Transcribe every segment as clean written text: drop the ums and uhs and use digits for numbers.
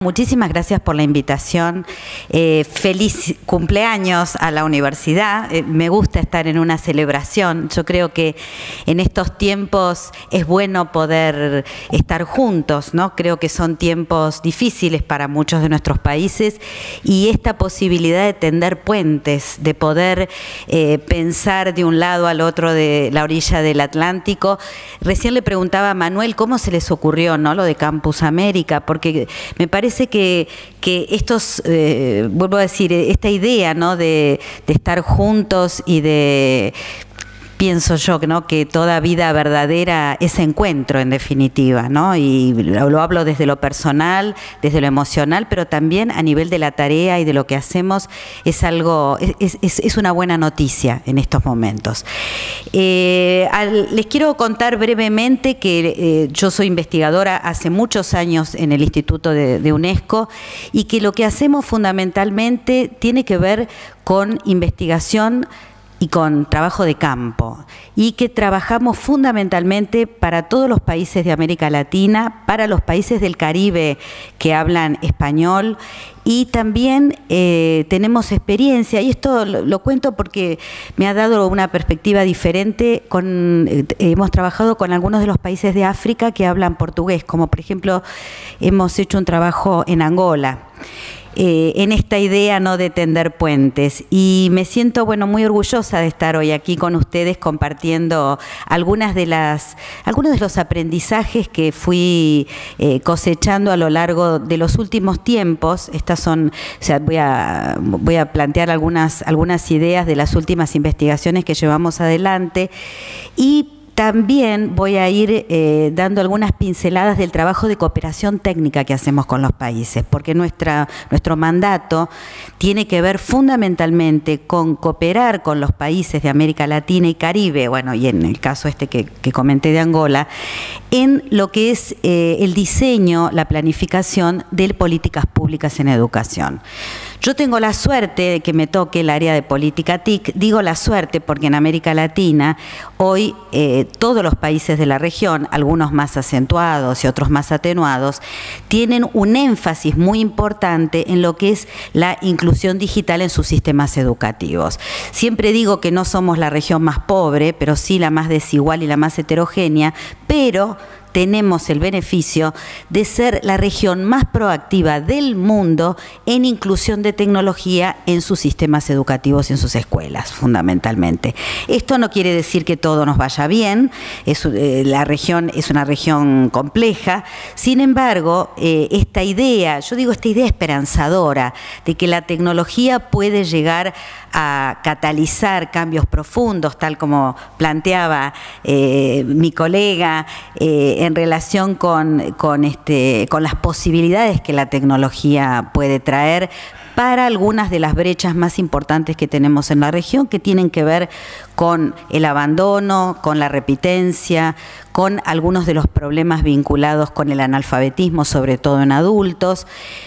muchísimas gracias por la invitación. Feliz cumpleaños a la universidad. Me gusta estar en una celebración. Yo creo que en estos tiempos es bueno poder estar juntos, ¿no? Creo que son tiempos difíciles para muchos de nuestros países y esta posibilidad de tender puentes, de poder pensar de un lado al otro de la orilla del Atlántico. Recién le preguntaba a Manuel cómo se les ocurrió, ¿no?, lo de Campus América, porque me parece que estos, vuelvo a decir, esta idea, ¿no?, de estar juntos y de... Pienso yo, ¿no?, que toda vida verdadera es encuentro, en definitiva, ¿no? Y lo hablo desde lo personal, desde lo emocional, pero también a nivel de la tarea y de lo que hacemos es algo, es una buena noticia en estos momentos. Les quiero contar brevemente que yo soy investigadora hace muchos años en el Instituto de UNESCO y que lo que hacemos fundamentalmente tiene que ver con investigación y con trabajo de campo, y que trabajamos fundamentalmente para todos los países de América Latina, para los países del Caribe que hablan español, y también tenemos experiencia, y esto lo cuento porque me ha dado una perspectiva diferente. Hemos trabajado con algunos de los países de África que hablan portugués, como por ejemplo hemos hecho un trabajo en Angola, en esta idea, ¿no?, de tender puentes, y me siento, bueno, muy orgullosa de estar hoy aquí con ustedes compartiendo algunos de los aprendizajes que fui cosechando a lo largo de los últimos tiempos. Estas son, o sea, voy a plantear algunas ideas de las últimas investigaciones que llevamos adelante, y también voy a ir dando algunas pinceladas del trabajo de cooperación técnica que hacemos con los países, porque nuestro mandato tiene que ver fundamentalmente con cooperar con los países de América Latina y Caribe, bueno, y en el caso que comenté de Angola, en lo que es el diseño, la planificación de políticas públicas en educación. Yo tengo la suerte de que me toque el área de política TIC. Digo la suerte porque en América Latina hoy todos los países de la región, algunos más acentuados y otros más atenuados, tienen un énfasis muy importante en lo que es la inclusión digital en sus sistemas educativos. Siempre digo que no somos la región más pobre, pero sí la más desigual y la más heterogénea, pero tenemos el beneficio de ser la región más proactiva del mundo en inclusión de tecnología en sus sistemas educativos y en sus escuelas, fundamentalmente. Esto no quiere decir que todo nos vaya bien, la región es una región compleja. Sin embargo, esta idea, yo digo esta idea esperanzadora de que la tecnología puede llegar a catalizar cambios profundos, tal como planteaba mi colega, en relación con las posibilidades que la tecnología puede traer para algunas de las brechas más importantes que tenemos en la región, que tienen que ver con el abandono, con la repitencia, con algunos de los problemas vinculados con el analfabetismo, sobre todo en adultos.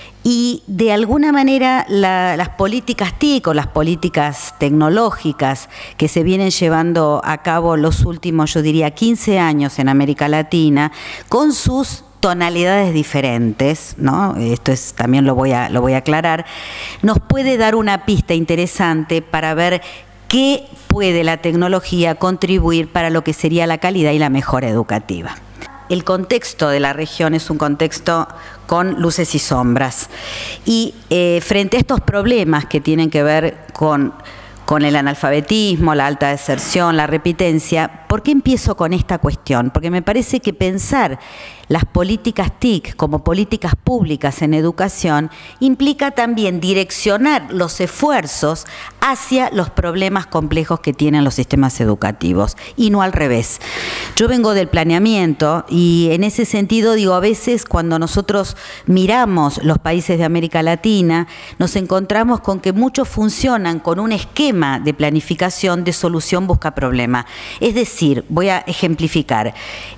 Y de alguna manera las políticas TIC o las políticas tecnológicas que se vienen llevando a cabo los últimos, yo diría, 15 años en América Latina, con sus tonalidades diferentes, ¿no? Esto también lo voy a aclarar, nos puede dar una pista interesante para ver qué puede la tecnología contribuir para lo que sería la calidad y la mejora educativa. El contexto de la región es un contexto con luces y sombras, y frente a estos problemas que tienen que ver con el analfabetismo, la alta deserción, la repitencia, ¿por qué empiezo con esta cuestión? Porque me parece que pensar las políticas TIC como políticas públicas en educación implica también direccionar los esfuerzos hacia los problemas complejos que tienen los sistemas educativos y no al revés. Yo vengo del planeamiento y en ese sentido digo, a veces cuando nosotros miramos los países de América Latina nos encontramos con que muchos funcionan con un esquema de planificación de solución busca problema. Es decir, voy a ejemplificar.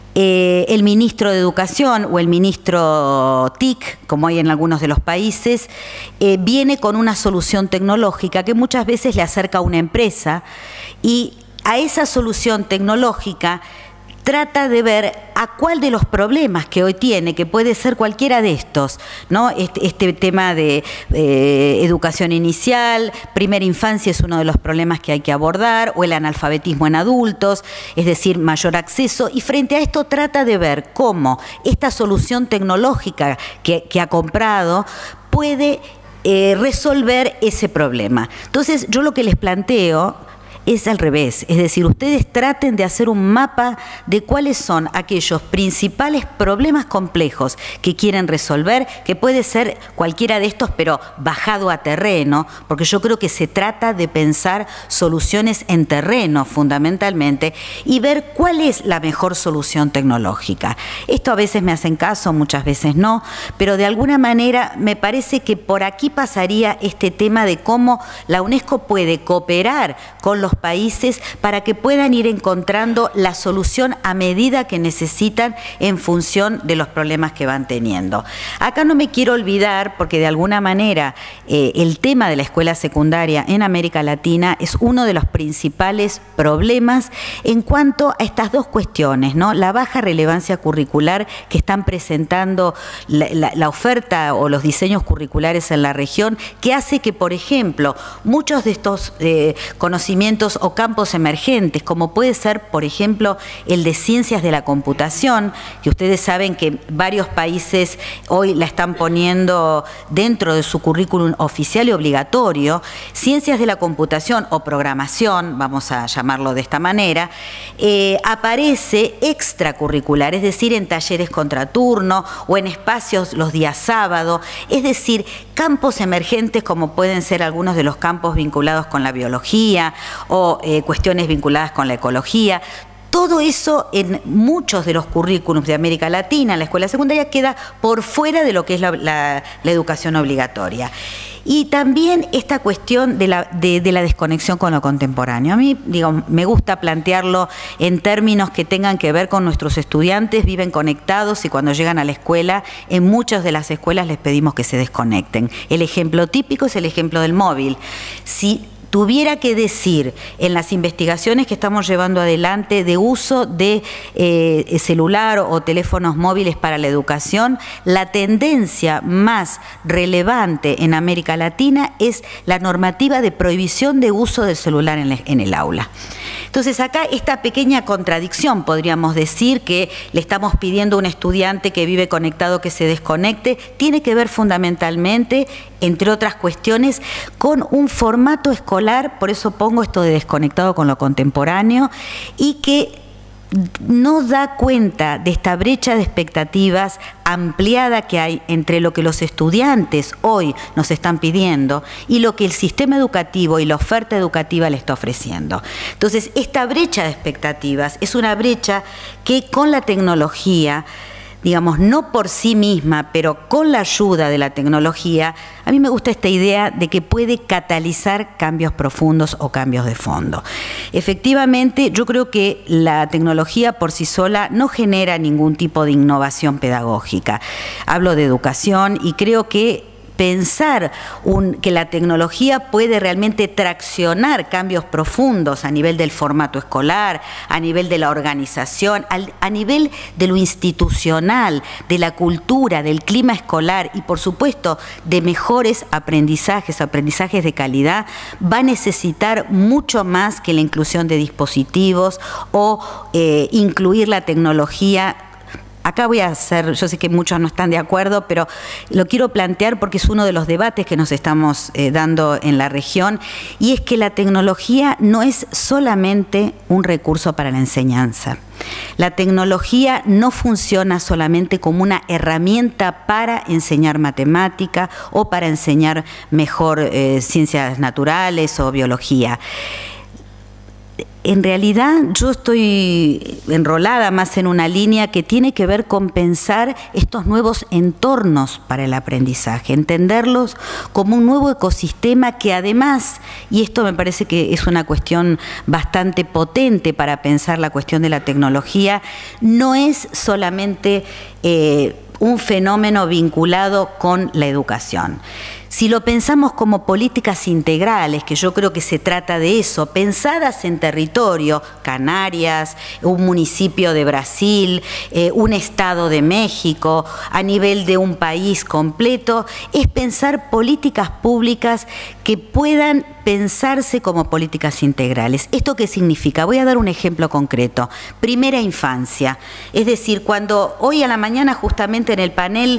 El ministro de Educación o el ministro TIC, como hay en algunos de los países, viene con una solución tecnológica que muchas veces le acerca a una empresa, y a esa solución tecnológica trata de ver a cuál de los problemas que hoy tiene, que puede ser cualquiera de estos, ¿no? Este tema de educación inicial, primera infancia es uno de los problemas que hay que abordar, o el analfabetismo en adultos, es decir, mayor acceso, y frente a esto trata de ver cómo esta solución tecnológica que ha comprado puede resolver ese problema. Entonces, yo lo que les planteo es al revés, es decir, ustedes traten de hacer un mapa de cuáles son aquellos principales problemas complejos que quieren resolver, que puede ser cualquiera de estos, pero bajado a terreno, porque yo creo que se trata de pensar soluciones en terreno fundamentalmente y ver cuál es la mejor solución tecnológica. Esto a veces me hacen caso, muchas veces no, pero de alguna manera me parece que por aquí pasaría este tema de cómo la UNESCO puede cooperar con los países para que puedan ir encontrando la solución a medida que necesitan en función de los problemas que van teniendo. Acá no me quiero olvidar, porque de alguna manera el tema de la escuela secundaria en América Latina es uno de los principales problemas en cuanto a estas dos cuestiones, ¿no? La baja relevancia curricular que están presentando la oferta o los diseños curriculares en la región, que hace que, por ejemplo, muchos de estos conocimientos o campos emergentes, como puede ser, por ejemplo, el de ciencias de la computación, que ustedes saben que varios países hoy la están poniendo dentro de su currículum oficial y obligatorio, ciencias de la computación o programación, vamos a llamarlo de esta manera, aparece extracurricular, es decir, en talleres contraturno o en espacios los días sábado, es decir, campos emergentes como pueden ser algunos de los campos vinculados con la biología o cuestiones vinculadas con la ecología. Todo eso en muchos de los currículums de América Latina, en la escuela secundaria, queda por fuera de lo que es la educación obligatoria. Y también esta cuestión de la desconexión con lo contemporáneo. A mí, digo, me gusta plantearlo en términos que tengan que ver con nuestros estudiantes, viven conectados y cuando llegan a la escuela, en muchas de las escuelas les pedimos que se desconecten. El ejemplo típico es el ejemplo del móvil. Si tuviera que decir en las investigaciones que estamos llevando adelante de uso de celular o teléfonos móviles para la educación, la tendencia más relevante en América Latina es la normativa de prohibición de uso del celular en el aula. Entonces acá esta pequeña contradicción, podríamos decir, que le estamos pidiendo a un estudiante que vive conectado que se desconecte, tiene que ver fundamentalmente, entre otras cuestiones, con un formato escolar, por eso pongo esto de desconectado con lo contemporáneo, y que no da cuenta de esta brecha de expectativas ampliada que hay entre lo que los estudiantes hoy nos están pidiendo y lo que el sistema educativo y la oferta educativa le está ofreciendo. Entonces, esta brecha de expectativas es una brecha que con la tecnología, digamos, no por sí misma, pero con la ayuda de la tecnología, a mí me gusta esta idea de que puede catalizar cambios profundos o cambios de fondo. Efectivamente, yo creo que la tecnología por sí sola no genera ningún tipo de innovación pedagógica. Hablo de educación y creo que pensar que la tecnología puede realmente traccionar cambios profundos a nivel del formato escolar, a nivel de la organización, a nivel de lo institucional, de la cultura, del clima escolar y, por supuesto, de mejores aprendizajes de calidad, va a necesitar mucho más que la inclusión de dispositivos o incluir la tecnología. Acá voy a hacer, yo sé que muchos no están de acuerdo, pero lo quiero plantear porque es uno de los debates que nos estamos dando en la región, y es que la tecnología no es solamente un recurso para la enseñanza. La tecnología no funciona solamente como una herramienta para enseñar matemática o para enseñar mejor ciencias naturales o biología. En realidad yo estoy enrolada más en una línea que tiene que ver con pensar estos nuevos entornos para el aprendizaje, entenderlos como un nuevo ecosistema que además, y esto me parece que es una cuestión bastante potente para pensar la cuestión de la tecnología, no es solamente un fenómeno vinculado con la educación. Si lo pensamos como políticas integrales, que yo creo que se trata de eso, pensadas en territorio, Canarias, un municipio de Brasil, un estado de México, a nivel de un país completo, es pensar políticas públicas que puedan pensarse como políticas integrales. ¿Esto qué significa? Voy a dar un ejemplo concreto. Primera infancia. Es decir, cuando hoy a la mañana justamente en el panel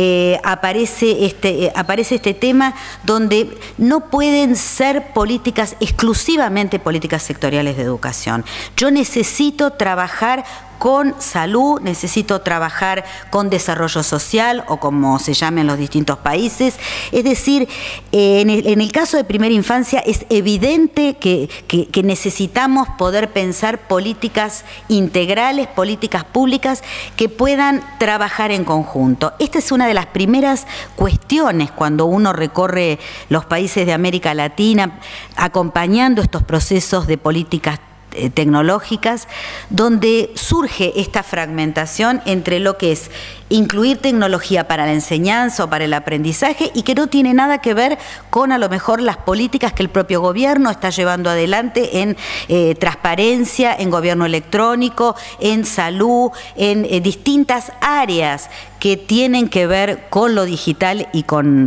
aparece este tema donde no pueden ser políticas, exclusivamente políticas sectoriales de educación. Yo necesito trabajar con salud, necesito trabajar con desarrollo social o como se llame en los distintos países. Es decir, en el caso de primera infancia es evidente que necesitamos poder pensar políticas integrales, políticas públicas que puedan trabajar en conjunto. Esta es una de las primeras cuestiones cuando uno recorre los países de América Latina acompañando estos procesos de políticas tecnológicas, donde surge esta fragmentación entre lo que es incluir tecnología para la enseñanza o para el aprendizaje y que no tiene nada que ver con a lo mejor las políticas que el propio gobierno está llevando adelante en transparencia, en gobierno electrónico, en salud, en distintas áreas que tienen que ver con lo digital y con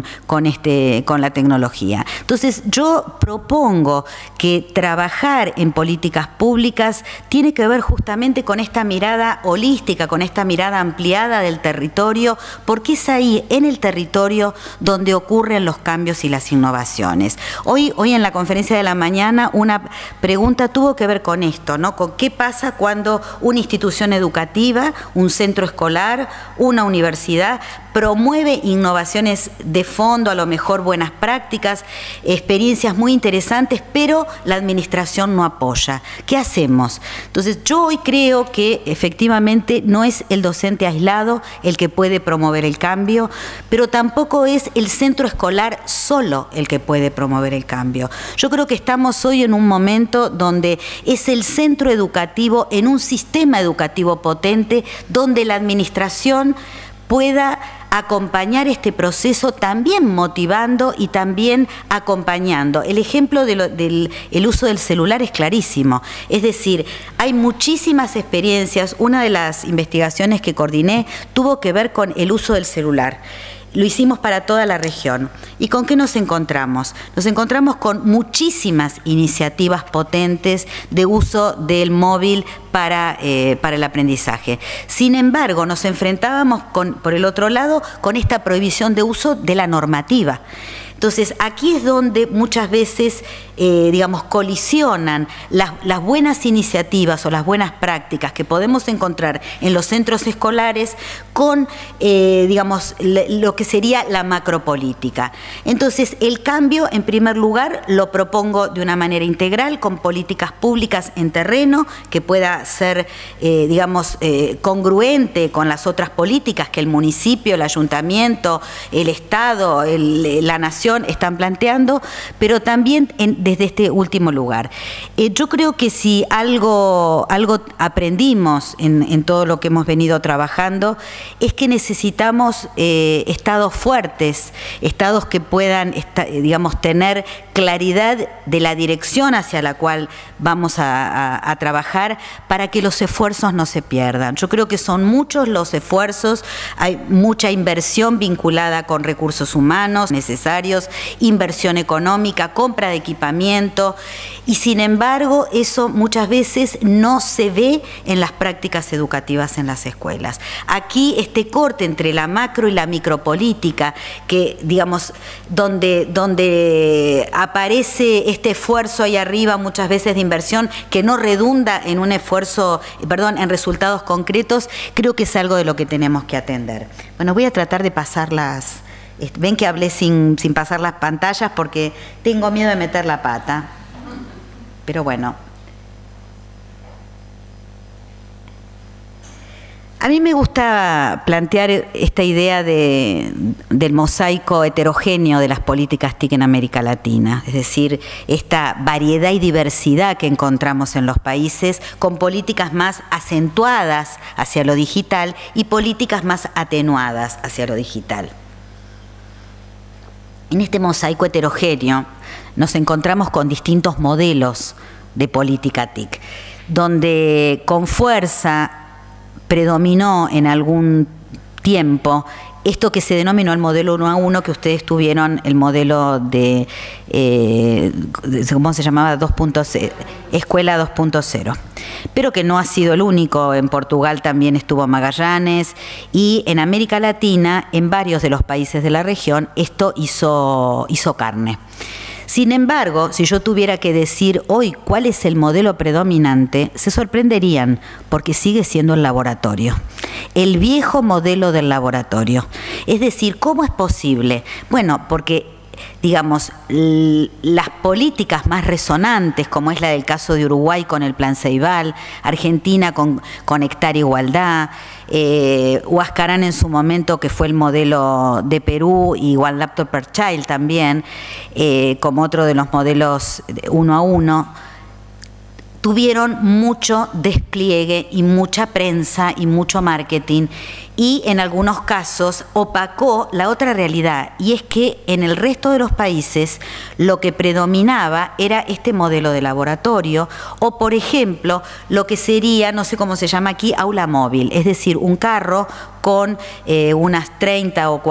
la tecnología. Entonces, yo propongo que trabajar en políticas públicas tiene que ver justamente con esta mirada holística, con esta mirada ampliada del territorio, porque es ahí, en el territorio, donde ocurren los cambios y las innovaciones. Hoy en la conferencia de la mañana, una pregunta tuvo que ver con esto, ¿no? Con qué pasa cuando una institución educativa, un centro escolar, una universidad promueve innovaciones de fondo, a lo mejor buenas prácticas, experiencias muy interesantes, pero la administración no apoya. ¿Qué hacemos? Entonces, yo hoy creo que efectivamente no es el docente aislado el que puede promover el cambio, pero tampoco es el centro escolar solo el que puede promover el cambio. Yo creo que estamos hoy en un momento donde es el centro educativo en un sistema educativo potente donde la administración pueda acompañar este proceso también motivando y también acompañando. El ejemplo del uso del celular es clarísimo. Es decir, hay muchísimas experiencias. Una de las investigaciones que coordiné tuvo que ver con el uso del celular. Lo hicimos para toda la región. ¿Y con qué nos encontramos? Nos encontramos con muchísimas iniciativas potentes de uso del móvil para el aprendizaje. Sin embargo, nos enfrentábamos por el otro lado con esta prohibición de uso de la normativa. Entonces, aquí es donde muchas veces, digamos, colisionan las buenas iniciativas o las buenas prácticas que podemos encontrar en los centros escolares con, digamos, lo que sería la macropolítica. Entonces, el cambio, en primer lugar, lo propongo de una manera integral, con políticas públicas en terreno, que pueda ser, digamos, congruente con las otras políticas que el municipio, el ayuntamiento, el Estado, la nación están planteando, pero también desde este último lugar. Yo creo que si algo aprendimos en todo lo que hemos venido trabajando, es que necesitamos estados fuertes, estados que puedan, digamos, tener claridad de la dirección hacia la cual vamos a trabajar para que los esfuerzos no se pierdan. Yo creo que son muchos los esfuerzos, hay mucha inversión vinculada con recursos humanos necesarios, inversión económica, compra de equipamiento, y sin embargo eso muchas veces no se ve en las prácticas educativas en las escuelas. Aquí este corte entre la macro y la micropolítica, que digamos, donde aparece este esfuerzo ahí arriba muchas veces de inversión que no redunda en un esfuerzo, en resultados concretos, creo que es algo de lo que tenemos que atender. Bueno, voy a tratar de pasarlas. Ven que hablé sin pasar las pantallas porque tengo miedo de meter la pata. Pero bueno. A mí me gusta plantear esta idea del mosaico heterogéneo de las políticas TIC en América Latina, es decir, esta variedad y diversidad que encontramos en los países, con políticas más acentuadas hacia lo digital y políticas más atenuadas hacia lo digital. en este mosaico heterogéneo nos encontramos con distintos modelos de política TIC, donde con fuerza predominó en algún tiempo esto que se denominó el modelo 1 a 1, que ustedes tuvieron el modelo de, ¿cómo se llamaba? 2.0, Escuela 2.0. Pero que no ha sido el único. En Portugal también estuvo Magallanes, y en América Latina, en varios de los países de la región, esto hizo carne. Sin embargo, si yo tuviera que decir hoy cuál es el modelo predominante, se sorprenderían, porque sigue siendo el laboratorio. El viejo modelo del laboratorio. Es decir, ¿cómo es posible? Bueno, porque, digamos, las políticas más resonantes, como es la del caso de Uruguay con el Plan Ceibal, Argentina con Conectar Igualdad, Huascarán en su momento, que fue el modelo de Perú, y One Laptop per Child también, como otro de los modelos 1 a 1, tuvieron mucho despliegue y mucha prensa y mucho marketing, y en algunos casos opacó la otra realidad, y es que en el resto de los países lo que predominaba era este modelo de laboratorio, o por ejemplo lo que sería, no sé cómo se llama aquí, aula móvil, es decir, un carro con unas 30 o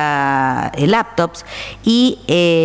40 laptops y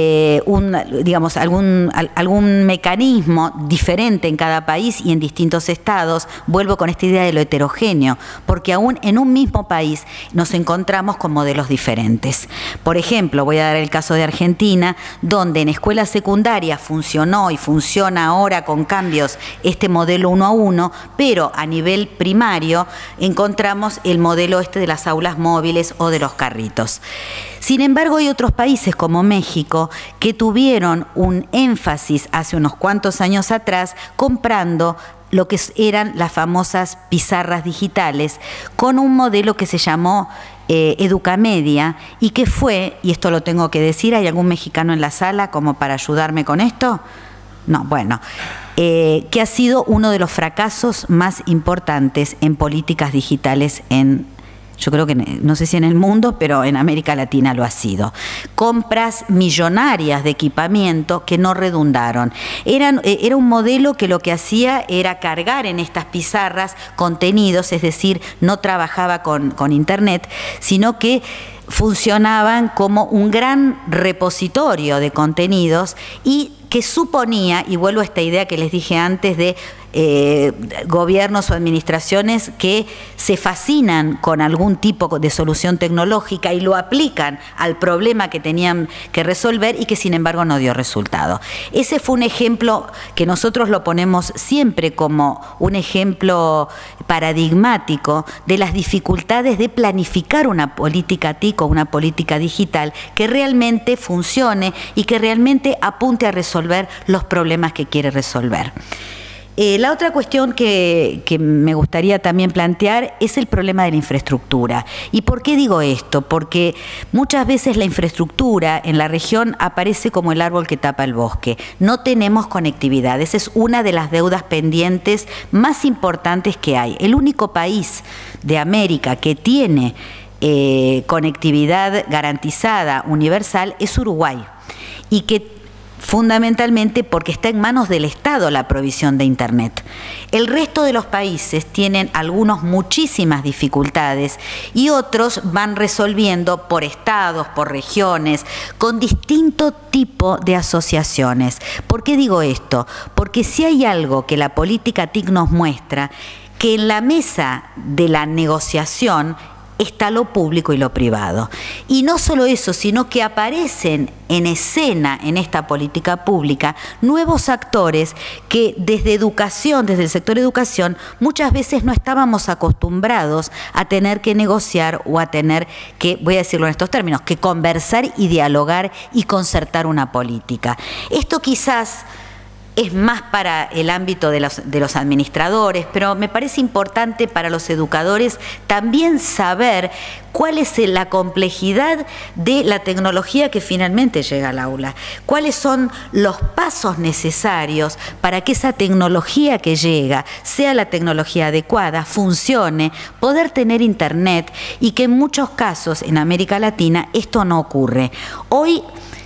digamos, algún mecanismo diferente en cada país y en distintos estados. Vuelvo con esta idea de lo heterogéneo, porque aún en un mismo país nos encontramos con modelos diferentes. Por ejemplo, voy a dar el caso de Argentina, donde en escuela secundaria funcionó y funciona ahora con cambios este modelo 1 a 1, pero a nivel primario encontramos el modelo de las aulas móviles o de los carritos. Sin embargo, hay otros países como México que tuvieron un énfasis hace unos cuantos años atrás comprando lo que eran las famosas pizarras digitales con un modelo que se llamó Educamedia, y que fue, y esto lo tengo que decir, ¿hay algún mexicano en la sala como para ayudarme con esto? No, bueno, que ha sido uno de los fracasos más importantes en políticas digitales yo creo que, no sé si en el mundo, pero en América Latina lo ha sido. Compras millonarias de equipamiento que no redundaron. Era un modelo que lo que hacía era cargar en estas pizarras contenidos, es decir, no trabajaba con Internet, sino que funcionaban como un gran repositorio de contenidos, y que suponía, y vuelvo a esta idea que les dije antes de gobiernos o administraciones que se fascinan con algún tipo de solución tecnológica y lo aplican al problema que tenían que resolver, y que sin embargo no dio resultado. Ese fue un ejemplo que nosotros lo ponemos siempre como un ejemplo paradigmático de las dificultades de planificar una política TIC o una política digital que realmente funcione y que realmente apunte a resolver los problemas que quiere resolver. La otra cuestión que me gustaría también plantear es el problema de la infraestructura. ¿Y por qué digo esto? Porque muchas veces la infraestructura en la región aparece como el árbol que tapa el bosque. No tenemos conectividad. Esa es una de las deudas pendientes más importantes que hay. El único país de América que tiene conectividad garantizada universal es Uruguay, y que fundamentalmente porque está en manos del Estado la provisión de Internet. El resto de los países tienen algunos muchísimas dificultades, y otros van resolviendo por estados, por regiones, con distinto tipo de asociaciones. ¿Por qué digo esto? Porque si hay algo que la política TIC nos muestra, que en la mesa de la negociación está lo público y lo privado. Y no solo eso, sino que aparecen en escena en esta política pública nuevos actores que desde educación, desde el sector educación, muchas veces no estábamos acostumbrados a tener que negociar o a tener que, voy a decirlo en estos términos, que conversar y dialogar y concertar una política. Esto quizás es más para el ámbito de los administradores, pero me parece importante para los educadores también saber cuál es la complejidad de la tecnología que finalmente llega al aula, cuáles son los pasos necesarios para que esa tecnología que llega sea la tecnología adecuada, funcione, poder tener Internet, y que en muchos casos en América Latina esto no ocurre. Hoy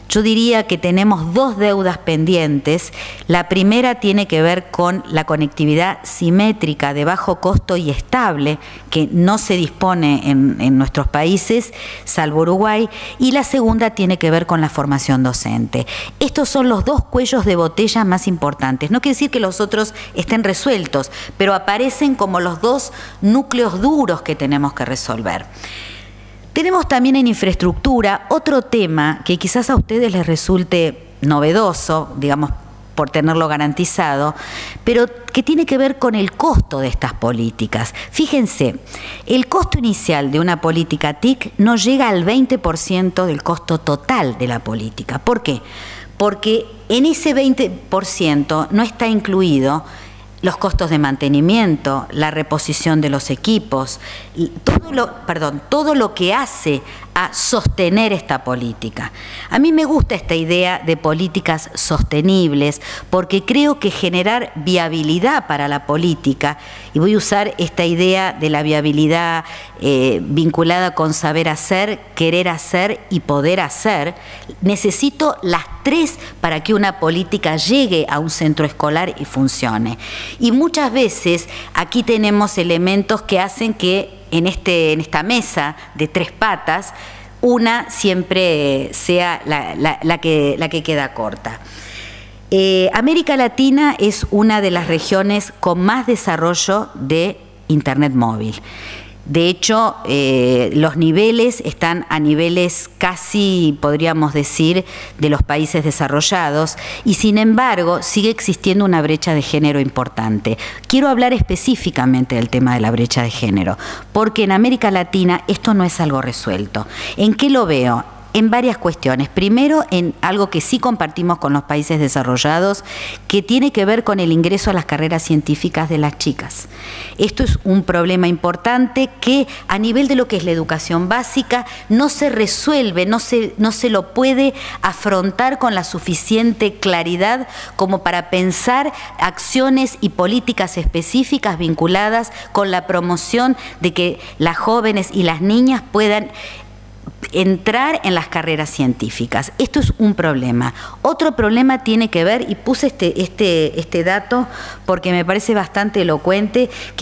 yo diría que tenemos dos deudas pendientes. La primera tiene que ver con la conectividad simétrica de bajo costo y estable, que no se dispone en nuestros países, salvo Uruguay, y la segunda tiene que ver con la formación docente. Estos son los dos cuellos de botella más importantes. No quiere decir que los otros estén resueltos, pero aparecen como los dos núcleos duros que tenemos que resolver. Tenemos también en infraestructura otro tema que quizás a ustedes les resulte novedoso, digamos, por tenerlo garantizado, pero que tiene que ver con el costo de estas políticas. Fíjense, el costo inicial de una política TIC no llega al 20% del costo total de la política. ¿Por qué? Porque en ese 20% no está incluido los costos de mantenimiento, la reposición de los equipos, todo lo que hace a sostener esta política. A mí me gusta esta idea de políticas sostenibles porque creo que generar viabilidad para la política, y voy a usar esta idea de la viabilidad vinculada con saber hacer, querer hacer y poder hacer, necesito las tres para que una política llegue a un centro escolar y funcione. Y muchas veces aquí tenemos elementos que hacen que en esta mesa de tres patas, una siempre sea la que queda corta. América Latina es una de las regiones con más desarrollo de Internet móvil. De hecho, los niveles están a niveles casi, podríamos decir, de los países desarrollados, y sin embargo sigue existiendo una brecha de género importante. Quiero hablar específicamente del tema de la brecha de género, porque en América Latina esto no es algo resuelto. ¿En qué lo veo? En varias cuestiones. Primero, en algo que sí compartimos con los países desarrollados, que tiene que ver con el ingreso a las carreras científicas de las chicas. Esto es un problema importante que a nivel de lo que es la educación básica no se resuelve, no se lo puede afrontar con la suficiente claridad como para pensar acciones y políticas específicas vinculadas con la promoción de que las jóvenes y las niñas puedan entrar en las carreras científicas. Esto es un problema. Otro problema tiene que ver, y puse este dato porque me parece bastante elocuente, que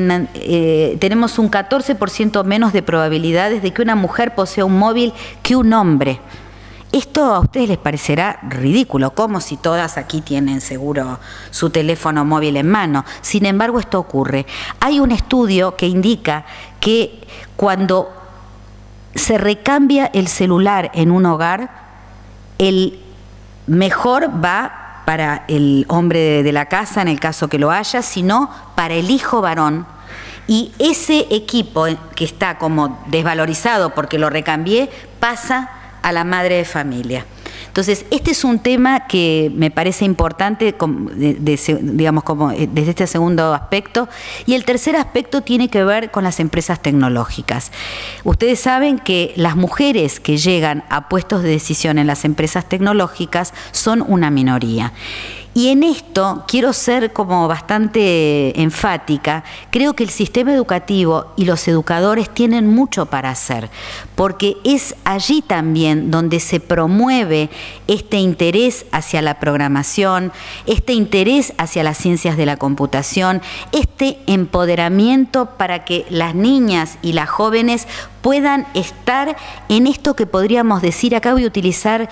hay tenemos un 14% menos de probabilidades de que una mujer posea un móvil que un hombre. Esto a ustedes les parecerá ridículo, como si todas aquí tienen seguro su teléfono móvil en mano. Sin embargo, esto ocurre. Hay un estudio que indica que cuando se recambia el celular en un hogar, el mejor va para el hombre de la casa, en el caso que lo haya, sino para el hijo varón. Y ese equipo que está como desvalorizado porque lo recambié, pasa a la madre de familia. Entonces, este es un tema que me parece importante, digamos, como desde este segundo aspecto. Y el tercer aspecto tiene que ver con las empresas tecnológicas. Ustedes saben que las mujeres que llegan a puestos de decisión en las empresas tecnológicas son una minoría. Y en esto quiero ser como bastante enfática. Creo que el sistema educativo y los educadores tienen mucho para hacer, porque es allí también donde se promueve este interés hacia la programación, este interés hacia las ciencias de la computación, este empoderamiento para que las niñas y las jóvenes puedan estar en esto que podríamos decir, acá voy a utilizar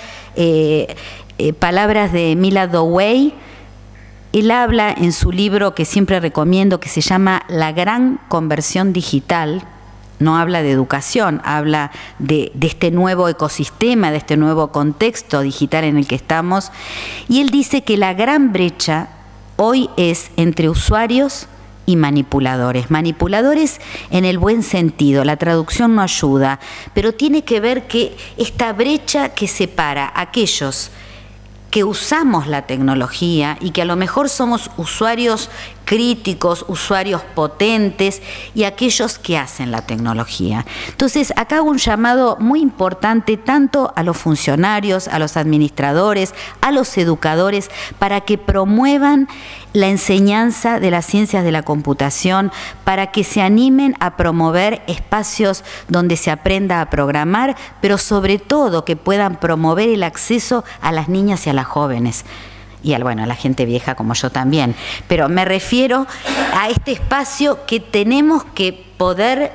palabras de Mila Dowey. Él habla en su libro que siempre recomiendo, que se llama La Gran Conversión Digital. No habla de educación, habla de este nuevo ecosistema, de este nuevo contexto digital en el que estamos. Y él dice que la gran brecha hoy es entre usuarios y manipuladores. Manipuladores en el buen sentido, la traducción no ayuda, pero tiene que ver que esta brecha que separa a aquellos que usamos la tecnología y que a lo mejor somos usuarios críticos, usuarios potentes, y aquellos que hacen la tecnología. Entonces, acá hago un llamado muy importante tanto a los funcionarios, a los administradores, a los educadores, para que promuevan la enseñanza de las ciencias de la computación para que se animen a promover espacios donde se aprenda a programar, pero sobre todo que puedan promover el acceso a las niñas y a las jóvenes. Y a la gente vieja como yo también. Pero me refiero a este espacio que tenemos que poder,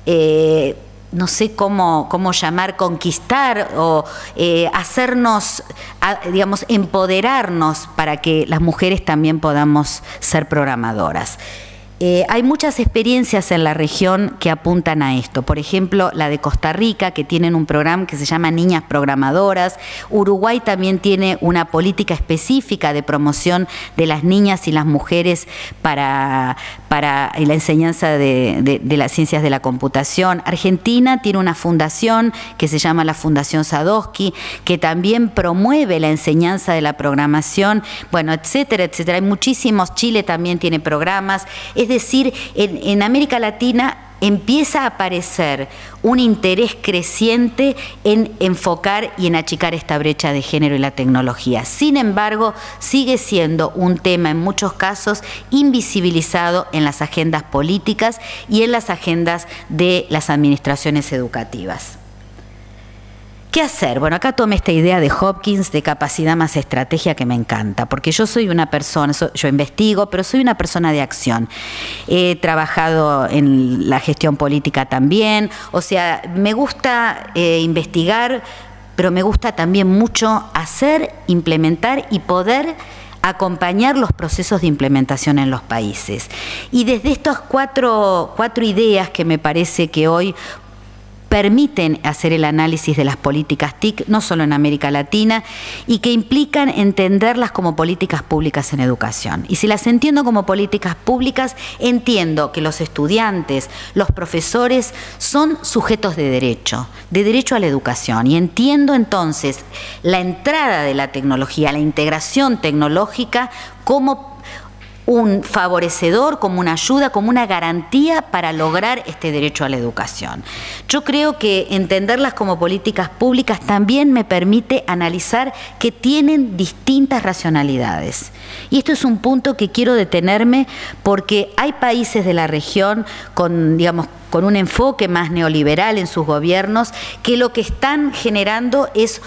no sé cómo llamar, conquistar o hacernos, digamos, empoderarnos para que las mujeres también podamos ser programadoras. Hay muchas experiencias en la región que apuntan a esto. Por ejemplo, la de Costa Rica, que tienen un programa que se llama Niñas Programadoras. Uruguay también tiene una política específica de promoción de las niñas y las mujeres para la enseñanza de las ciencias de la computación. Argentina tiene una fundación que se llama la Fundación Sadowski, que también promueve la enseñanza de la programación, bueno, etcétera, etcétera. Hay muchísimos. Chile también tiene programas. Es decir, en América Latina empieza a aparecer un interés creciente en enfocar y en achicar esta brecha de género y la tecnología. Sin embargo, sigue siendo un tema en muchos casos invisibilizado en las agendas políticas y en las agendas de las administraciones educativas. ¿Qué hacer? Bueno, acá tomé esta idea de Hopkins de capacidad más estrategia que me encanta, porque yo soy una persona, yo investigo, pero soy una persona de acción. He trabajado en la gestión política también, o sea, me gusta investigar, pero me gusta también mucho hacer, implementar y poder acompañar los procesos de implementación en los países. Y desde estas cuatro ideas que me parece que hoy permiten hacer el análisis de las políticas TIC, no solo en América Latina, y que implican entenderlas como políticas públicas en educación. Y si las entiendo como políticas públicas, entiendo que los estudiantes, los profesores, son sujetos de derecho a la educación. Y entiendo entonces la entrada de la tecnología, la integración tecnológica como un favorecedor, como una ayuda, como una garantía para lograr este derecho a la educación. Yo creo que entenderlas como políticas públicas también me permite analizar que tienen distintas racionalidades. Y esto es un punto que quiero detenerme porque hay países de la región con, digamos, con un enfoque más neoliberal en sus gobiernos que lo que están generando es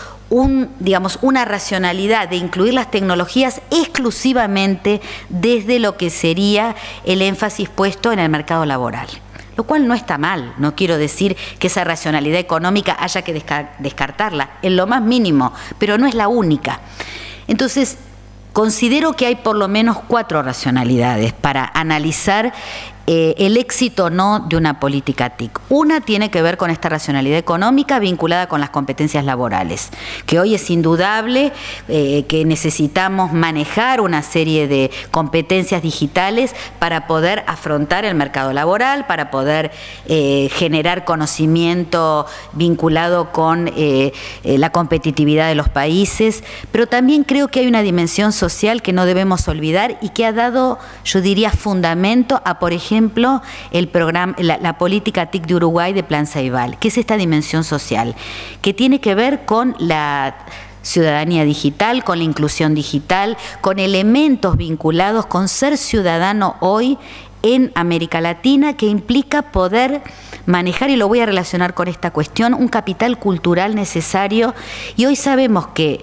una racionalidad de incluir las tecnologías exclusivamente desde lo que sería el énfasis puesto en el mercado laboral. Lo cual no está mal, no quiero decir que esa racionalidad económica haya que descartarla, en lo más mínimo, pero no es la única. Entonces, considero que hay por lo menos 4 racionalidades para analizar el éxito o no de una política TIC. Una tiene que ver con esta racionalidad económica vinculada con las competencias laborales, que hoy es indudable que necesitamos manejar una serie de competencias digitales para poder afrontar el mercado laboral, para poder generar conocimiento vinculado con la competitividad de los países, pero también creo que hay una dimensión social que no debemos olvidar y que ha dado, yo diría, fundamento a, por ejemplo, el programa, la política TIC de Uruguay de Plan Ceibal, que es esta dimensión social, que tiene que ver con la ciudadanía digital, con la inclusión digital, con elementos vinculados con ser ciudadano hoy en América Latina, que implica poder manejar, y lo voy a relacionar con esta cuestión, un capital cultural necesario. Y hoy sabemos que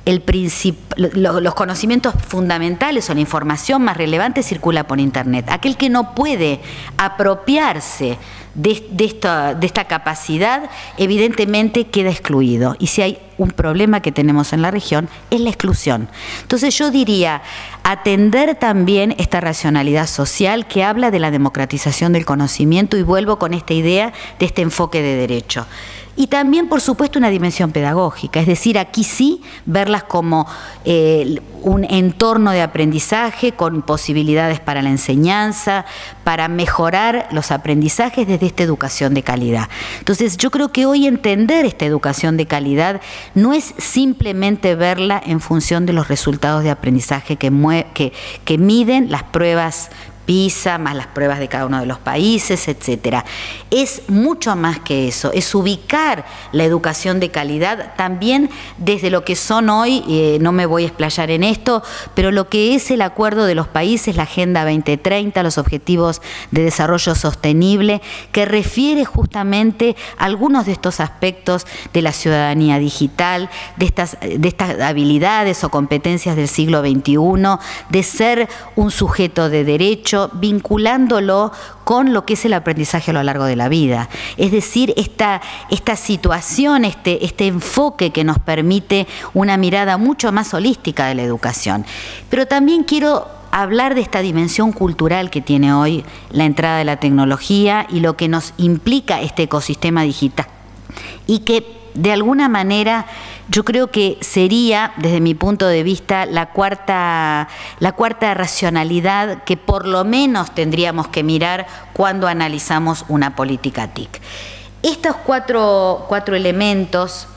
los conocimientos fundamentales o la información más relevante circula por Internet. Aquel que no puede apropiarse de esta capacidad, evidentemente queda excluido. Y si hay un problema que tenemos en la región, es la exclusión. Entonces yo diría, atender también esta racionalidad social que habla de la democratización del conocimiento, y vuelvo con esta idea de este enfoque de derecho. Y también, por supuesto, una dimensión pedagógica, es decir, aquí sí verlas como un entorno de aprendizaje con posibilidades para la enseñanza, para mejorar los aprendizajes desde esta educación de calidad. Entonces, yo creo que hoy entender esta educación de calidad no es simplemente verla en función de los resultados de aprendizaje que miden las pruebas PISA, más las pruebas de cada uno de los países, etcétera. Es mucho más que eso, es ubicar la educación de calidad también desde lo que son hoy, no me voy a explayar en esto, pero lo que es el acuerdo de los países, la Agenda 2030, los Objetivos de Desarrollo Sostenible, que refiere justamente a algunos de estos aspectos de la ciudadanía digital, de estas habilidades o competencias del siglo XXI, de ser un sujeto de derecho, vinculándolo con lo que es el aprendizaje a lo largo de la vida. Es decir, esta situación, este enfoque que nos permite una mirada mucho más holística de la educación. Pero también quiero hablar de esta dimensión cultural que tiene hoy la entrada de la tecnología y lo que nos implica este ecosistema digital. Y que de alguna manera yo creo que sería, desde mi punto de vista, la cuarta racionalidad que por lo menos tendríamos que mirar cuando analizamos una política TIC. Estos cuatro elementos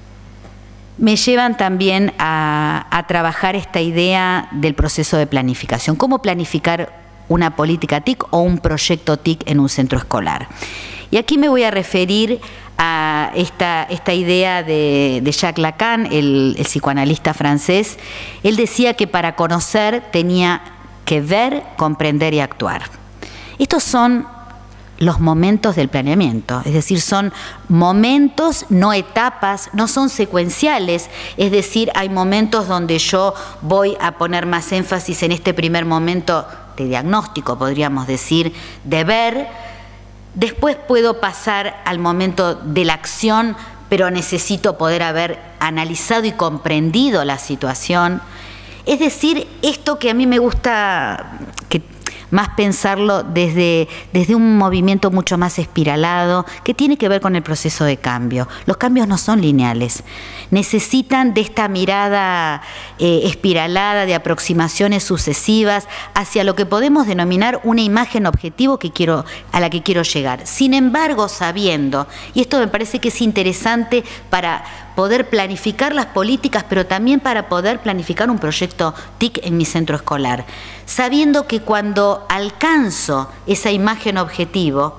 me llevan también a trabajar esta idea del proceso de planificación. ¿Cómo planificar una política TIC o un proyecto TIC en un centro escolar? Y aquí me voy a referir a esta idea de Jacques Lacan, el psicoanalista francés. Él decía que para conocer tenía que ver, comprender y actuar. Estos son los momentos del planeamiento, es decir, son momentos, no etapas, no son secuenciales, es decir, hay momentos donde yo voy a poner más énfasis en este primer momento de diagnóstico, podríamos decir, de ver. Después puedo pasar al momento de la acción, pero necesito poder haber analizado y comprendido la situación. Es decir, esto que a mí me gusta más pensarlo desde un movimiento mucho más espiralado, que tiene que ver con el proceso de cambio. Los cambios no son lineales, necesitan de esta mirada espiralada, de aproximaciones sucesivas hacia lo que podemos denominar una imagen objetivo a la que quiero llegar. Sin embargo, sabiendo, y esto me parece que es interesante para poder planificar las políticas, pero también para poder planificar un proyecto TIC en mi centro escolar, sabiendo que cuando alcanzo esa imagen objetivo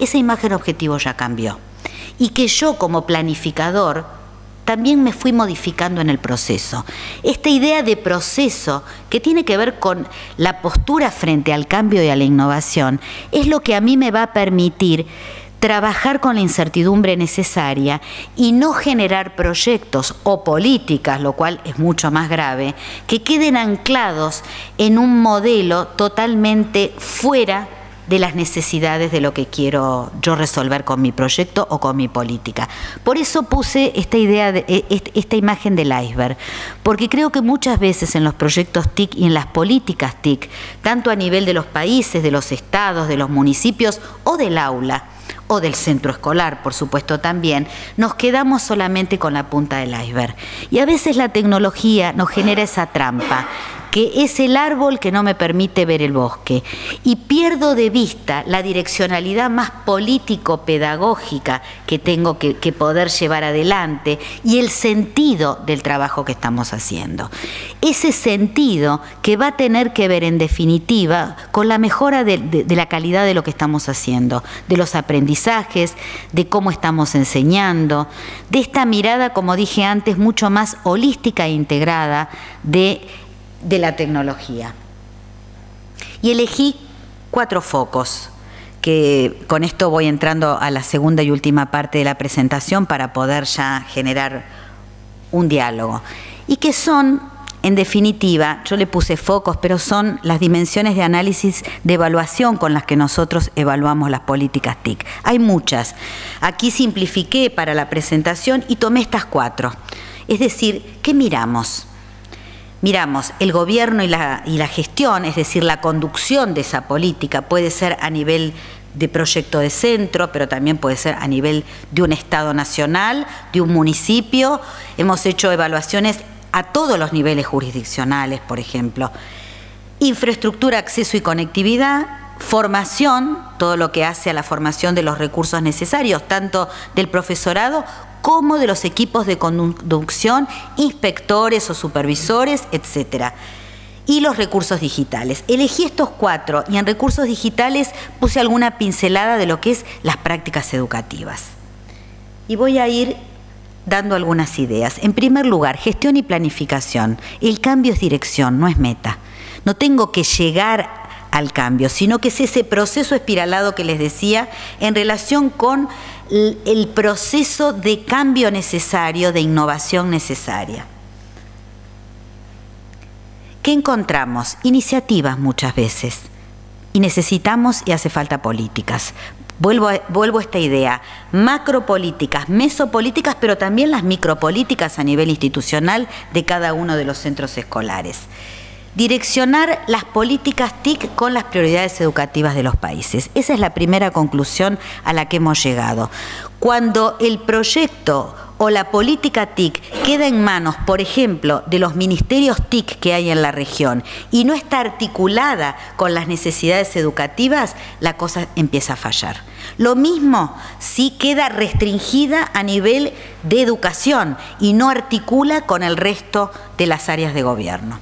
ya cambió. Y que yo como planificador también me fui modificando en el proceso. Esta idea de proceso que tiene que ver con la postura frente al cambio y a la innovación es lo que a mí me va a permitir trabajar con la incertidumbre necesaria y no generar proyectos o políticas, lo cual es mucho más grave, que queden anclados en un modelo totalmente fuera de las necesidades de lo que quiero yo resolver con mi proyecto o con mi política. Por eso puse esta idea, esta imagen del iceberg, porque creo que muchas veces en los proyectos TIC y en las políticas TIC, tanto a nivel de los países, de los estados, de los municipios o del aula, o del centro escolar, por supuesto también, nos quedamos solamente con la punta del iceberg. Y a veces la tecnología nos genera esa trampa, que es el árbol que no me permite ver el bosque. Y pierdo de vista la direccionalidad más político-pedagógica que tengo que poder llevar adelante y el sentido del trabajo que estamos haciendo. Ese sentido que va a tener que ver, en definitiva, con la mejora de la calidad de lo que estamos haciendo, de los aprendizajes, de cómo estamos enseñando, de esta mirada, como dije antes, mucho más holística e integrada de la tecnología. Y elegí 4 focos, que con esto voy entrando a la segunda y última parte de la presentación para poder ya generar un diálogo. Y que son, en definitiva, yo le puse focos, pero son las dimensiones de análisis de evaluación con las que nosotros evaluamos las políticas TIC. Hay muchas. Aquí simplifiqué para la presentación y tomé estas 4. Es decir, ¿qué miramos? Miramos el gobierno y la gestión, es decir, la conducción de esa política. Puede ser a nivel de proyecto de centro, pero también puede ser a nivel de un Estado nacional, de un municipio. Hemos hecho evaluaciones a todos los niveles jurisdiccionales, por ejemplo. Infraestructura, acceso y conectividad. Formación, todo lo que hace a la formación de los recursos necesarios, tanto del profesorado como de los equipos de conducción, inspectores o supervisores, etc. y los recursos digitales. Elegí estos 4 y en recursos digitales puse alguna pincelada de lo que es las prácticas educativas. Y voy a ir dando algunas ideas. En primer lugar, gestión y planificación. El cambio es dirección, no es meta. No tengo que llegar al cambio, sino que es ese proceso espiralado que les decía en relación con el proceso de cambio necesario, de innovación necesaria. ¿Qué encontramos? Iniciativas muchas veces. Y necesitamos y hace falta políticas. Vuelvo a esta idea, macropolíticas, mesopolíticas, pero también las micropolíticas a nivel institucional de cada uno de los centros escolares. Direccionar las políticas TIC con las prioridades educativas de los países. Esa es la primera conclusión a la que hemos llegado. Cuando el proyecto o la política TIC queda en manos, por ejemplo, de los ministerios TIC que hay en la región y no está articulada con las necesidades educativas, la cosa empieza a fallar. Lo mismo si queda restringida a nivel de educación y no articula con el resto de las áreas de gobierno.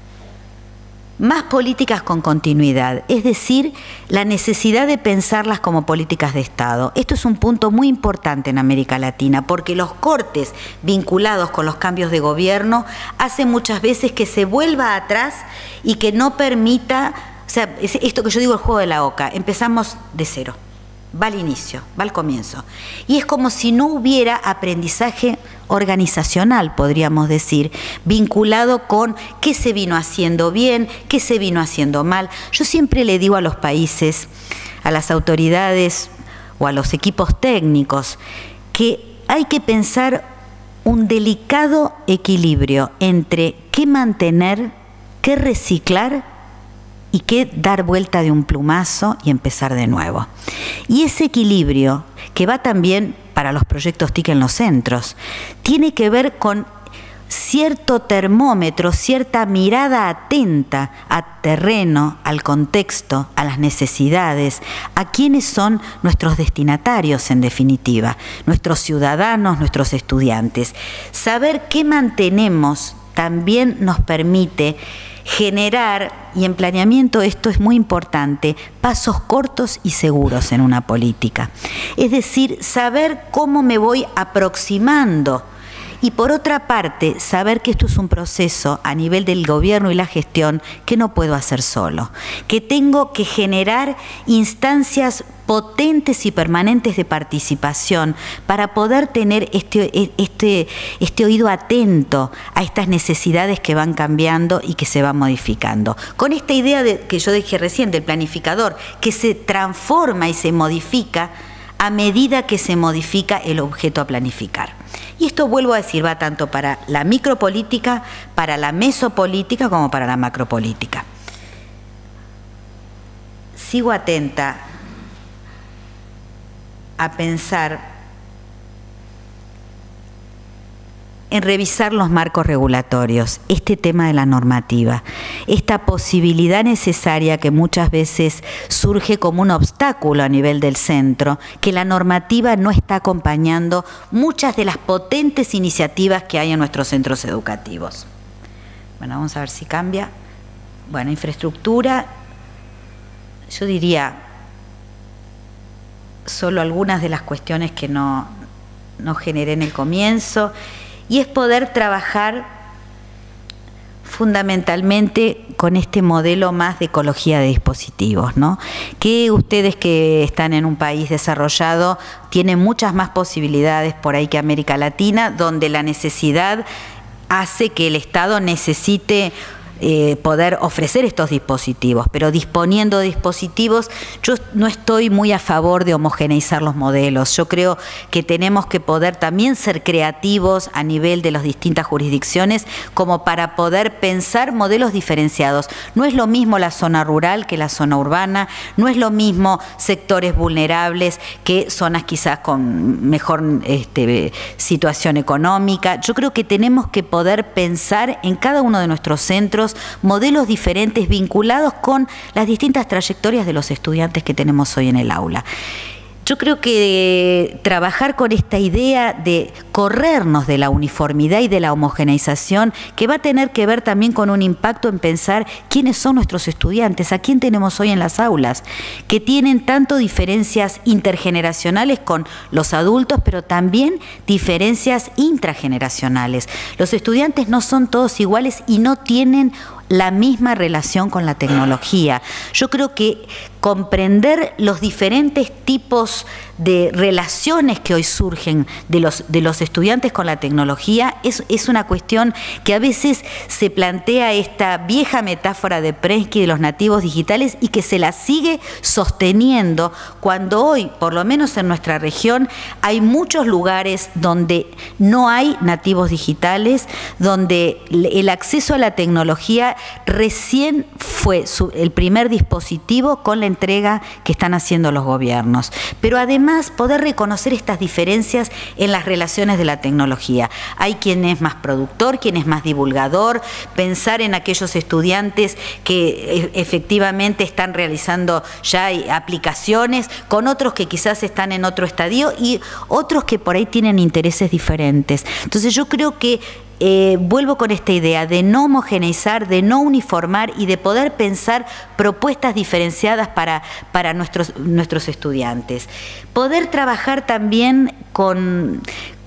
Más políticas con continuidad, es decir, la necesidad de pensarlas como políticas de Estado. Esto es un punto muy importante en América Latina, porque los cortes vinculados con los cambios de gobierno hacen muchas veces que se vuelva atrás y que no permita, o sea, esto que yo digo el juego de la oca, empezamos de cero. Va al inicio, va al comienzo. Y es como si no hubiera aprendizaje organizacional, podríamos decir, vinculado con qué se vino haciendo bien, qué se vino haciendo mal. Yo siempre le digo a los países, a las autoridades o a los equipos técnicos, que hay que pensar un delicado equilibrio entre qué mantener, qué reciclar y qué dar vuelta de un plumazo y empezar de nuevo. Y ese equilibrio, que va también para los proyectos TIC en los centros, tiene que ver con cierto termómetro, cierta mirada atenta al terreno, al contexto, a las necesidades, a quiénes son nuestros destinatarios en definitiva, nuestros ciudadanos, nuestros estudiantes. Saber qué mantenemos también nos permite generar, y en planeamiento esto es muy importante, pasos cortos y seguros en una política. Es decir, saber cómo me voy aproximando. Y por otra parte, saber que esto es un proceso a nivel del gobierno y la gestión que no puedo hacer solo, que tengo que generar instancias potentes y permanentes de participación para poder tener este oído atento a estas necesidades que van cambiando y que se van modificando. Con esta idea que yo dije recién del planificador, que se transforma y se modifica a medida que se modifica el objeto a planificar. Y esto, vuelvo a decir, va tanto para la micropolítica, para la mesopolítica, como para la macropolítica. Sigo atenta a pensar en revisar los marcos regulatorios, este tema de la normativa, esta posibilidad necesaria que muchas veces surge como un obstáculo a nivel del centro, que la normativa no está acompañando muchas de las potentes iniciativas que hay en nuestros centros educativos. Bueno, vamos a ver si cambia. Bueno, infraestructura, yo diría solo algunas de las cuestiones que no generé en el comienzo. Y es poder trabajar fundamentalmente con este modelo más de ecología de dispositivos, ¿no? Que ustedes que están en un país desarrollado tienen muchas más posibilidades por ahí que América Latina, donde la necesidad hace que el Estado necesite poder ofrecer estos dispositivos, pero disponiendo de dispositivos, yo no estoy muy a favor de homogeneizar los modelos. Yo creo que tenemos que poder también ser creativos a nivel de las distintas jurisdicciones como para poder pensar modelos diferenciados. No es lo mismo la zona rural que la zona urbana, no es lo mismo sectores vulnerables que zonas quizás con mejor situación económica. Yo creo que tenemos que poder pensar en cada uno de nuestros centros modelos diferentes vinculados con las distintas trayectorias de los estudiantes que tenemos hoy en el aula. Yo creo que trabajar con esta idea de corrernos de la uniformidad y de la homogeneización, que va a tener que ver también con un impacto en pensar quiénes son nuestros estudiantes, a quién tenemos hoy en las aulas, que tienen tanto diferencias intergeneracionales con los adultos, pero también diferencias intrageneracionales. Los estudiantes no son todos iguales y no tienen la misma relación con la tecnología. Yo creo que comprender los diferentes tipos de relaciones que hoy surgen de los estudiantes con la tecnología es una cuestión que a veces se plantea esta vieja metáfora de Prensky de los nativos digitales y que se la sigue sosteniendo cuando hoy, por lo menos en nuestra región, hay muchos lugares donde no hay nativos digitales, donde el acceso a la tecnología recién fue el primer dispositivo con la entrega que están haciendo los gobiernos. Pero además poder reconocer estas diferencias en las relaciones de la tecnología. Hay quien es más productor, quien es más divulgador, pensar en aquellos estudiantes que efectivamente están realizando ya aplicaciones, con otros que quizás están en otro estadio y otros que por ahí tienen intereses diferentes. Entonces yo creo que vuelvo con esta idea de no homogeneizar, de no uniformar y de poder pensar propuestas diferenciadas para nuestros estudiantes. Poder trabajar también con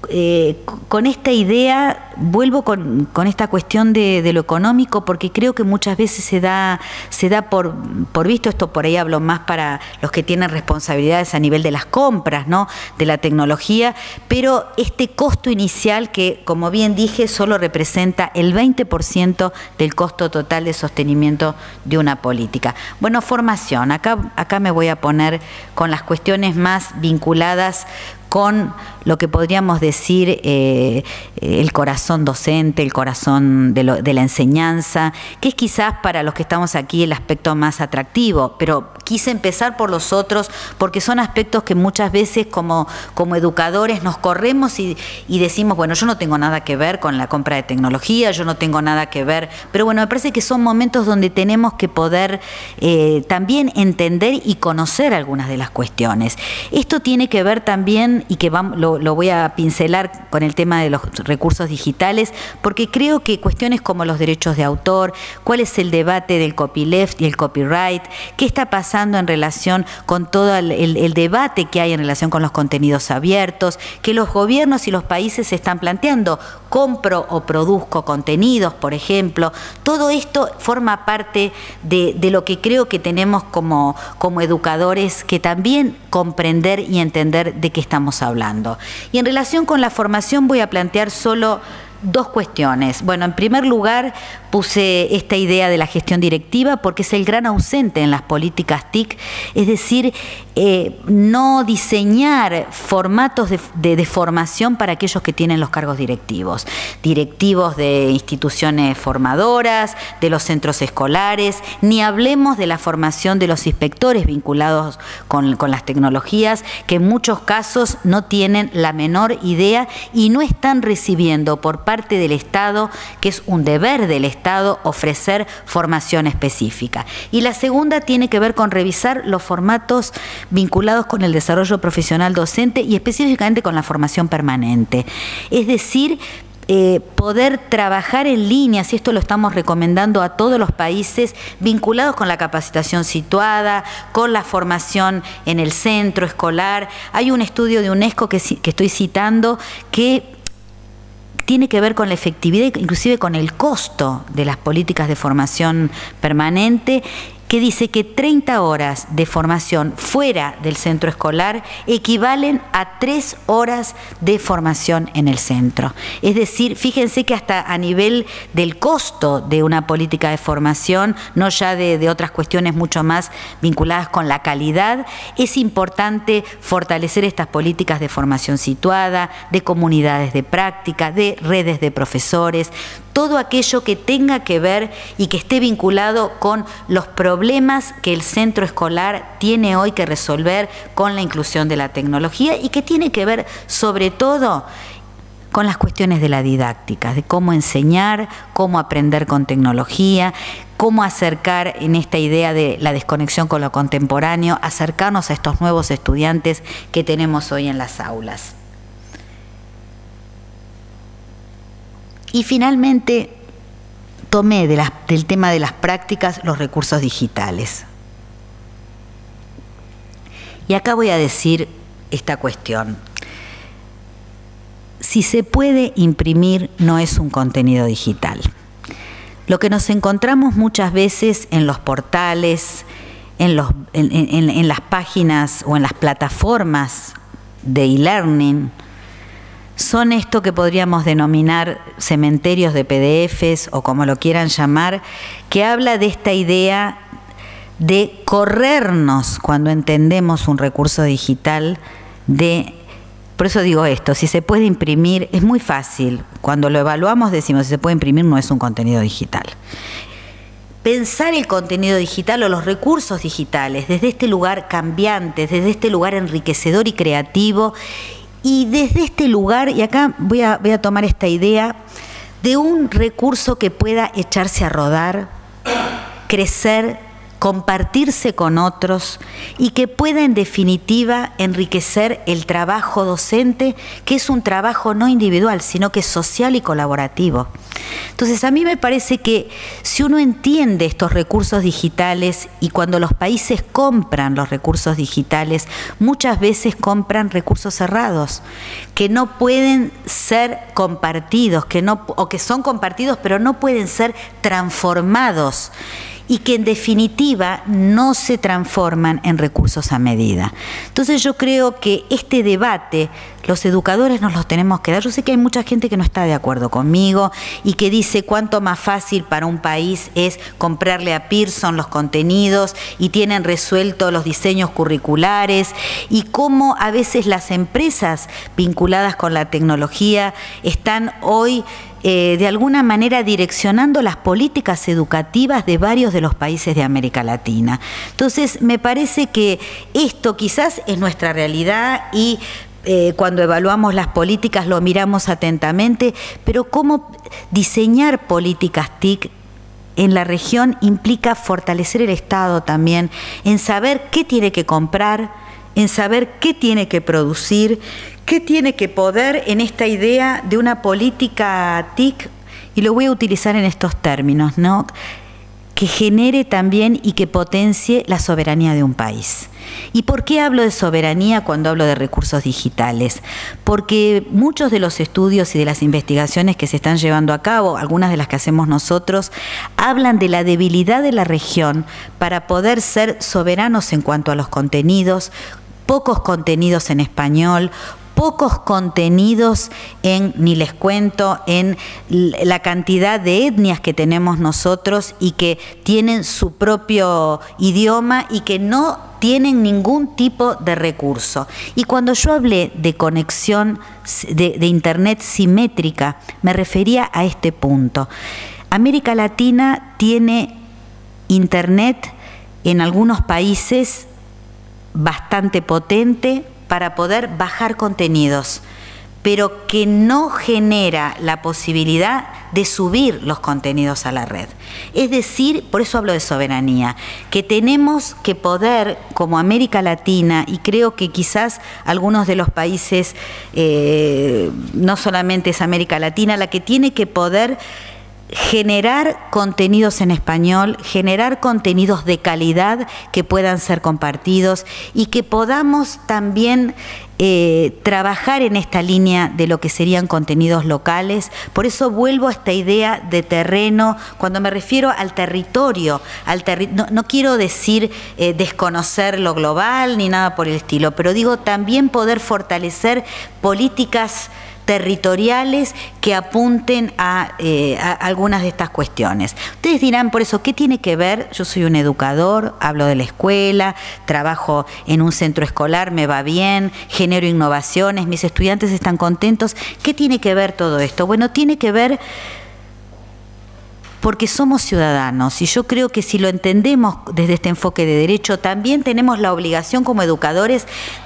esta idea, vuelvo con esta cuestión de lo económico, porque creo que muchas veces se da por visto, esto por ahí hablo más para los que tienen responsabilidades a nivel de las compras, ¿no?, de la tecnología, pero este costo inicial que, como bien dije, solo representa el 20% del costo total de sostenimiento de una política. Bueno, formación, acá me voy a poner con las cuestiones más vinculadas con lo que podríamos decir el corazón docente, el corazón de la enseñanza, que es quizás para los que estamos aquí el aspecto más atractivo, pero quise empezar por los otros porque son aspectos que muchas veces como educadores nos corremos y decimos, bueno, yo no tengo nada que ver con la compra de tecnología, yo no tengo nada que ver, pero bueno, me parece que son momentos donde tenemos que poder también entender y conocer algunas de las cuestiones. Esto tiene que ver también, y que lo voy a pincelar con el tema de los recursos digitales, porque creo que cuestiones como los derechos de autor, cuál es el debate del copyleft y el copyright, qué está pasando en relación con todo el debate que hay en relación con los contenidos abiertos, que los gobiernos y los países se están planteando, compro o produzco contenidos, por ejemplo. Todo esto forma parte de lo que creo que tenemos como educadores que también comprender y entender de qué estamos hablando. Y en relación con la formación voy a plantear solo dos cuestiones. Bueno, en primer lugar puse esta idea de la gestión directiva porque es el gran ausente en las políticas TIC, es decir, no diseñar formatos de formación para aquellos que tienen los cargos directivos de instituciones formadoras, de los centros escolares, ni hablemos de la formación de los inspectores vinculados con las tecnologías, que en muchos casos no tienen la menor idea y no están recibiendo por parte del Estado, que es un deber del Estado, ofrecer formación específica. Y la segunda tiene que ver con revisar los formatos vinculados con el desarrollo profesional docente y específicamente con la formación permanente. Es decir, poder trabajar en línea, si esto lo estamos recomendando a todos los países, vinculados con la capacitación situada, con la formación en el centro escolar. Hay un estudio de UNESCO que estoy citando que tiene que ver con la efectividad, inclusive con el costo de las políticas de formación permanente, que dice que 30 horas de formación fuera del centro escolar equivalen a 3 horas de formación en el centro. Es decir, fíjense que hasta a nivel del costo de una política de formación, no ya de otras cuestiones mucho más vinculadas con la calidad, es importante fortalecer estas políticas de formación situada, de comunidades de práctica, de redes de profesores, todo aquello que tenga que ver y que esté vinculado con los problemas que el centro escolar tiene hoy que resolver con la inclusión de la tecnología y que tiene que ver sobre todo con las cuestiones de la didáctica, de cómo enseñar, cómo aprender con tecnología, cómo acercar en esta idea de la desconexión con lo contemporáneo, acercarnos a estos nuevos estudiantes que tenemos hoy en las aulas. Y finalmente tomé del tema de las prácticas los recursos digitales. Y acá voy a decir esta cuestión. Si se puede imprimir, no es un contenido digital. Lo que nos encontramos muchas veces en los portales, en las páginas o en las plataformas de e-learning, son esto que podríamos denominar cementerios de PDFs o como lo quieran llamar, que habla de esta idea de corrernos cuando entendemos un recurso digital, por eso digo esto, si se puede imprimir, es muy fácil. Cuando lo evaluamos decimos, si se puede imprimir no es un contenido digital. Pensar el contenido digital o los recursos digitales desde este lugar cambiante, desde este lugar enriquecedor y creativo, y desde este lugar, y acá voy a tomar esta idea, de un recurso que pueda echarse a rodar, crecer, compartirse con otros y que pueda en definitiva enriquecer el trabajo docente, que es un trabajo no individual, sino que es social y colaborativo. Entonces a mí me parece que si uno entiende estos recursos digitales y cuando los países compran los recursos digitales, muchas veces compran recursos cerrados, que no pueden ser compartidos, o que son compartidos pero no pueden ser transformados, y que en definitiva no se transforman en recursos a medida. Entonces yo creo que este debate los educadores nos los tenemos que dar. Yo sé que hay mucha gente que no está de acuerdo conmigo y que dice cuánto más fácil para un país es comprarle a Pearson los contenidos y tienen resuelto los diseños curriculares, y cómo a veces las empresas vinculadas con la tecnología están hoy de alguna manera direccionando las políticas educativas de varios de los países de América Latina. Entonces, me parece que esto quizás es nuestra realidad y cuando evaluamos las políticas lo miramos atentamente, pero cómo diseñar políticas TIC en la región implica fortalecer el Estado también, en saber qué tiene que comprar, en saber qué tiene que producir, qué tiene que poder en esta idea de una política TIC, y lo voy a utilizar en estos términos, ¿no?, que genere también y que potencie la soberanía de un país. ¿Y por qué hablo de soberanía cuando hablo de recursos digitales? Porque muchos de los estudios y de las investigaciones que se están llevando a cabo, algunas de las que hacemos nosotros, hablan de la debilidad de la región para poder ser soberanos en cuanto a los contenidos, pocos contenidos en español, pocos contenidos ni les cuento, en la cantidad de etnias que tenemos nosotros y que tienen su propio idioma y que no tienen ningún tipo de recurso. Y cuando yo hablé de conexión de Internet simétrica, me refería a este punto. América Latina tiene Internet en algunos países bastante potente para poder bajar contenidos, pero que no genera la posibilidad de subir los contenidos a la red. Es decir, por eso hablo de soberanía, que tenemos que poder, como América Latina, y creo que quizás algunos de los países, no solamente es América Latina, la que tiene que poder generar contenidos en español, generar contenidos de calidad que puedan ser compartidos y que podamos también trabajar en esta línea de lo que serían contenidos locales. Por eso vuelvo a esta idea de terreno, cuando me refiero al territorio, no quiero decir desconocer lo global ni nada por el estilo, pero digo también poder fortalecer políticas territoriales que apunten a algunas de estas cuestiones. Ustedes dirán, por eso, ¿qué tiene que ver? Yo soy un educador, hablo de la escuela, trabajo en un centro escolar, me va bien, genero innovaciones, mis estudiantes están contentos. ¿Qué tiene que ver todo esto? Bueno, tiene que ver porque somos ciudadanos, y yo creo que si lo entendemos desde este enfoque de derecho, también tenemos la obligación como educadores de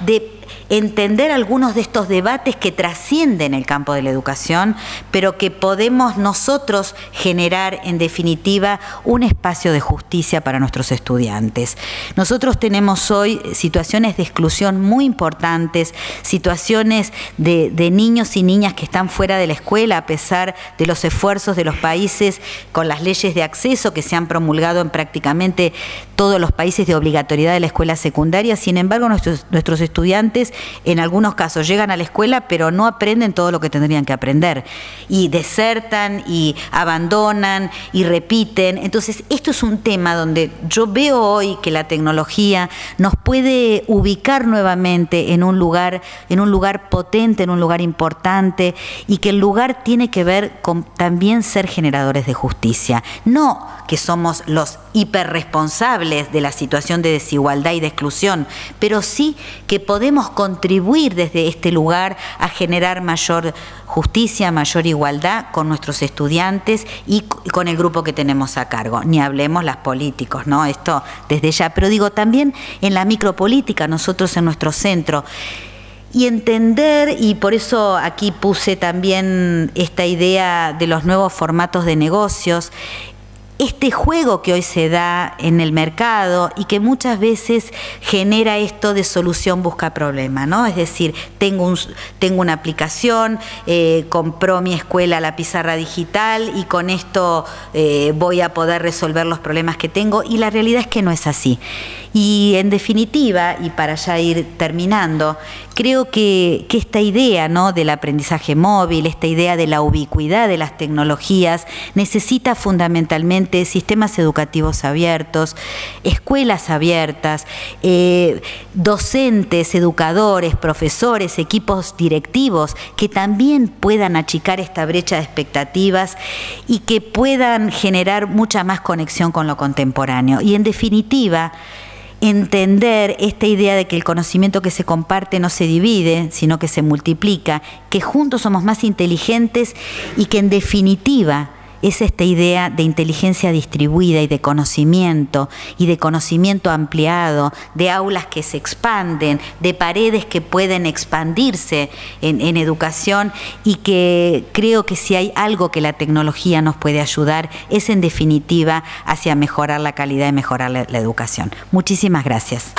entender algunos de estos debates que trascienden el campo de la educación, pero que podemos nosotros generar, en definitiva, un espacio de justicia para nuestros estudiantes. Nosotros tenemos hoy situaciones de exclusión muy importantes, situaciones de niños y niñas que están fuera de la escuela a pesar de los esfuerzos de los países con las leyes de acceso que se han promulgado en prácticamente todos los países de obligatoriedad de la escuela secundaria. Sin embargo, nuestros estudiantes en algunos casos llegan a la escuela pero no aprenden todo lo que tendrían que aprender y desertan y abandonan y repiten. Entonces, esto es un tema donde yo veo hoy que la tecnología nos puede ubicar nuevamente en un lugar potente, en un lugar importante, y que el lugar tiene que ver con también ser generadores de justicia. No que somos los hiperresponsables de la situación de desigualdad y de exclusión, pero sí que podemos contribuir desde este lugar a generar mayor justicia, mayor igualdad con nuestros estudiantes y con el grupo que tenemos a cargo. Ni hablemos las políticos, ¿no? Esto desde ya, pero digo también en la micropolítica, nosotros en nuestro centro, y entender, y por eso aquí puse también esta idea de los nuevos formatos de negocios, este juego que hoy se da en el mercado y que muchas veces genera esto de solución busca problema, ¿no? Es decir, tengo una aplicación, compró mi escuela la pizarra digital y con esto voy a poder resolver los problemas que tengo, y la realidad es que no es así. Y en definitiva, y para ya ir terminando, creo que esta idea, ¿no?, del aprendizaje móvil, esta idea de la ubicuidad de las tecnologías, necesita fundamentalmente sistemas educativos abiertos, escuelas abiertas, docentes, educadores, profesores, equipos directivos que también puedan achicar esta brecha de expectativas y que puedan generar mucha más conexión con lo contemporáneo. Y en definitiva, entender esta idea de que el conocimiento que se comparte no se divide, sino que se multiplica, que juntos somos más inteligentes y que en definitiva es esta idea de inteligencia distribuida y de conocimiento ampliado, de aulas que se expanden, de paredes que pueden expandirse en educación, y que creo que si hay algo que la tecnología nos puede ayudar es en definitiva hacia mejorar la calidad y mejorar la educación. Muchísimas gracias.